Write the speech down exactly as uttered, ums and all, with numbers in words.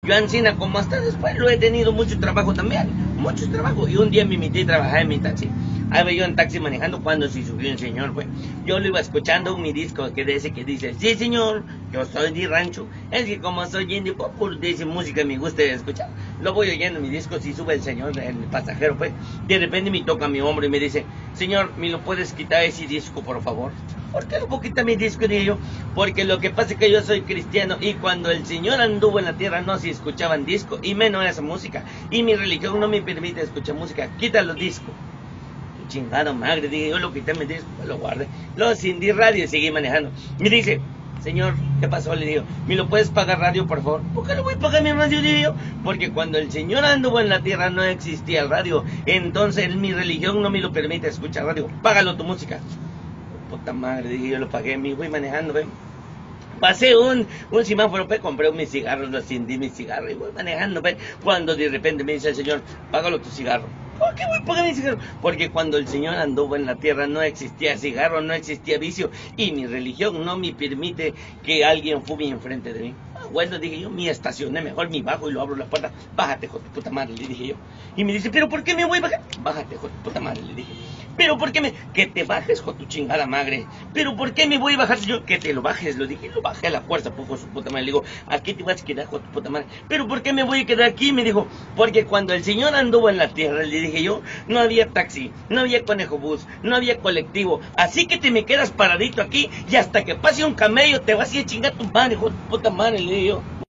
Yo Ancina, como hasta después, lo he tenido mucho trabajo también, mucho trabajo. Y un día me invité a trabajar en mi taxi. Ahí voy yo en taxi manejando cuando se subió un señor, pues. Yo lo iba escuchando mi disco que de ese que dice, sí señor, yo soy de rancho. Es que como soy indie pop, de esa música me gusta escuchar. Lo voy oyendo mi disco, si sube el señor, el pasajero, pues. De repente me toca mi hombro y me dice, señor, ¿me lo puedes quitar ese disco, por favor? ¿Por qué no puedo quitar mi disco? Dije yo, porque lo que pasa es que yo soy cristiano y cuando el Señor anduvo en la tierra no se escuchaban disco y menos esa música. Y mi religión no me permite escuchar música. Quita los discos. Chingada madre, dije yo, lo quité mi disco, lo guardé. Lo encendí radio y seguí manejando. Me dice, señor, ¿qué pasó? Le digo, ¿me lo puedes pagar radio, por favor? ¿Por qué no voy a pagar mi radio? Dije yo, porque cuando el Señor anduvo en la tierra no existía el radio. Entonces mi religión no me lo permite escuchar radio. Págalo tu música. Puta madre, dije yo, lo pagué, me voy manejando, ¿ven? Pasé un, un semáforo, pues, compré mis cigarros, lo encendí mis cigarros y voy manejando, ¿ven? Cuando de repente me dice el señor, págalo tu cigarro. ¿Por qué voy a pagar mi cigarro? Porque cuando el Señor anduvo en la tierra no existía cigarro, no existía vicio y mi religión no me permite que alguien fume enfrente de mí. Ah, bueno, dije yo, me estacioné, mejor me bajo y lo abro la puerta. Bájate, hijo de puta madre, le dije yo. Y me dice, ¿pero por qué me voy a bajar? Bájate, hijo de puta madre, le dije. ¿Pero por qué me...? Que te bajes, con tu chingada madre. ¿Pero por qué me voy a bajar? Yo, que te lo bajes, lo dije, lo bajé a la fuerza, poco su puta madre. Le digo, ¿aquí te vas a quedar, con tu puta madre? ¿Pero por qué me voy a quedar aquí? Me dijo, porque cuando el Señor anduvo en la tierra, le dije yo, no había taxi, no había conejo bus, no había colectivo. Así que te me quedas paradito aquí y hasta que pase un camello te vas a ir a chingar tu madre, hijo de puta madre, le dije yo.